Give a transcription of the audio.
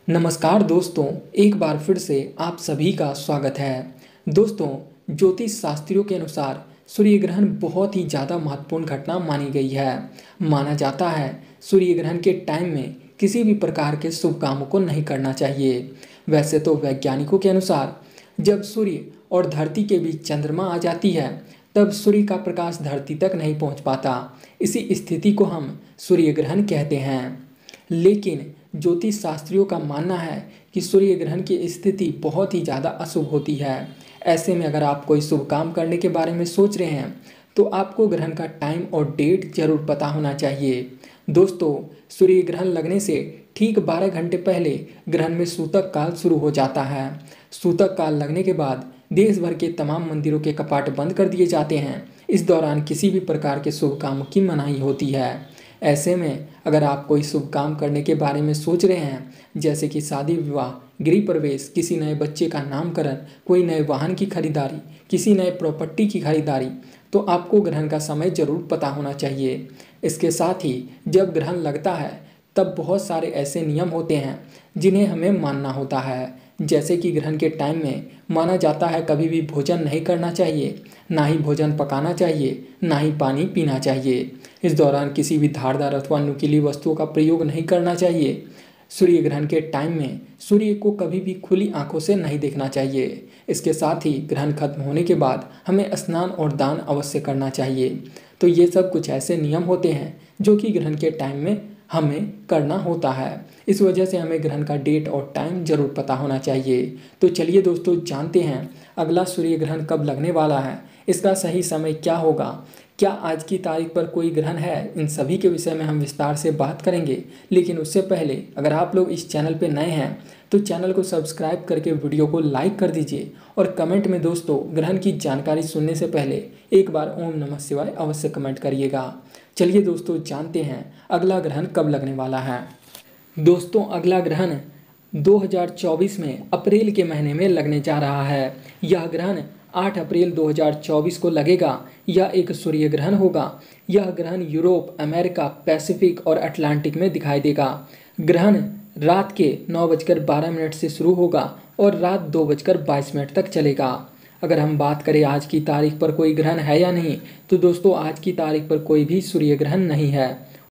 नमस्कार दोस्तों, एक बार फिर से आप सभी का स्वागत है। दोस्तों, ज्योतिष शास्त्रियों के अनुसार सूर्य ग्रहण बहुत ही ज़्यादा महत्वपूर्ण घटना मानी गई है। माना जाता है सूर्य ग्रहण के टाइम में किसी भी प्रकार के शुभ कामों को नहीं करना चाहिए। वैसे तो वैज्ञानिकों के अनुसार जब सूर्य और धरती के बीच चंद्रमा आ जाती है तब सूर्य का प्रकाश धरती तक नहीं पहुंच पाता। इसी स्थिति को हम सूर्य ग्रहण कहते हैं। लेकिन ज्योतिष शास्त्रियों का मानना है कि सूर्य ग्रहण की स्थिति बहुत ही ज़्यादा अशुभ होती है। ऐसे में अगर आप कोई शुभ काम करने के बारे में सोच रहे हैं तो आपको ग्रहण का टाइम और डेट जरूर पता होना चाहिए। दोस्तों, सूर्य ग्रहण लगने से ठीक 12 घंटे पहले ग्रहण में सूतक काल शुरू हो जाता है। सूतक काल लगने के बाद देश भर के तमाम मंदिरों के कपाट बंद कर दिए जाते हैं। इस दौरान किसी भी प्रकार के शुभ कामों की मनाही होती है। ऐसे में अगर आप कोई शुभ काम करने के बारे में सोच रहे हैं, जैसे कि शादी विवाह, गृह प्रवेश, किसी नए बच्चे का नामकरण, कोई नए वाहन की खरीदारी, किसी नए प्रॉपर्टी की खरीदारी, तो आपको ग्रहण का समय जरूर पता होना चाहिए। इसके साथ ही जब ग्रहण लगता है तब बहुत सारे ऐसे नियम होते हैं जिन्हें हमें मानना होता है। जैसे कि ग्रहण के टाइम में माना जाता है कभी भी भोजन नहीं करना चाहिए, ना ही भोजन पकाना चाहिए, ना ही पानी पीना चाहिए। इस दौरान किसी भी धारदार अथवा नुकीली वस्तुओं का प्रयोग नहीं करना चाहिए। सूर्य ग्रहण के टाइम में सूर्य को कभी भी खुली आंखों से नहीं देखना चाहिए। इसके साथ ही ग्रहण खत्म होने के बाद हमें स्नान और दान अवश्य करना चाहिए। तो ये सब कुछ ऐसे नियम होते हैं जो कि ग्रहण के टाइम में हमें करना होता है। इस वजह से हमें ग्रहण का डेट और टाइम जरूर पता होना चाहिए। तो चलिए दोस्तों, जानते हैं अगला सूर्य ग्रहण कब लगने वाला है, इसका सही समय क्या होगा, क्या आज की तारीख पर कोई ग्रहण है, इन सभी के विषय में हम विस्तार से बात करेंगे। लेकिन उससे पहले अगर आप लोग इस चैनल पर नए हैं तो चैनल को सब्सक्राइब करके वीडियो को लाइक कर दीजिए और कमेंट में दोस्तों ग्रहण की जानकारी सुनने से पहले एक बार ओम नमः शिवाय अवश्य कमेंट करिएगा। चलिए दोस्तों, जानते हैं अगला ग्रहण कब लगने वाला है। दोस्तों, अगला ग्रहण 2024 में अप्रैल के महीने में लगने जा रहा है। यह ग्रहण 8 अप्रैल 2024 को लगेगा। यह एक सूर्य ग्रहण होगा। यह ग्रहण यूरोप, अमेरिका, पैसिफिक और अटलांटिक में दिखाई देगा। ग्रहण रात के 9:12 से शुरू होगा और रात 2:22 तक चलेगा। अगर हम बात करें आज की तारीख पर कोई ग्रहण है या नहीं, तो दोस्तों आज की तारीख पर कोई भी सूर्य ग्रहण नहीं है।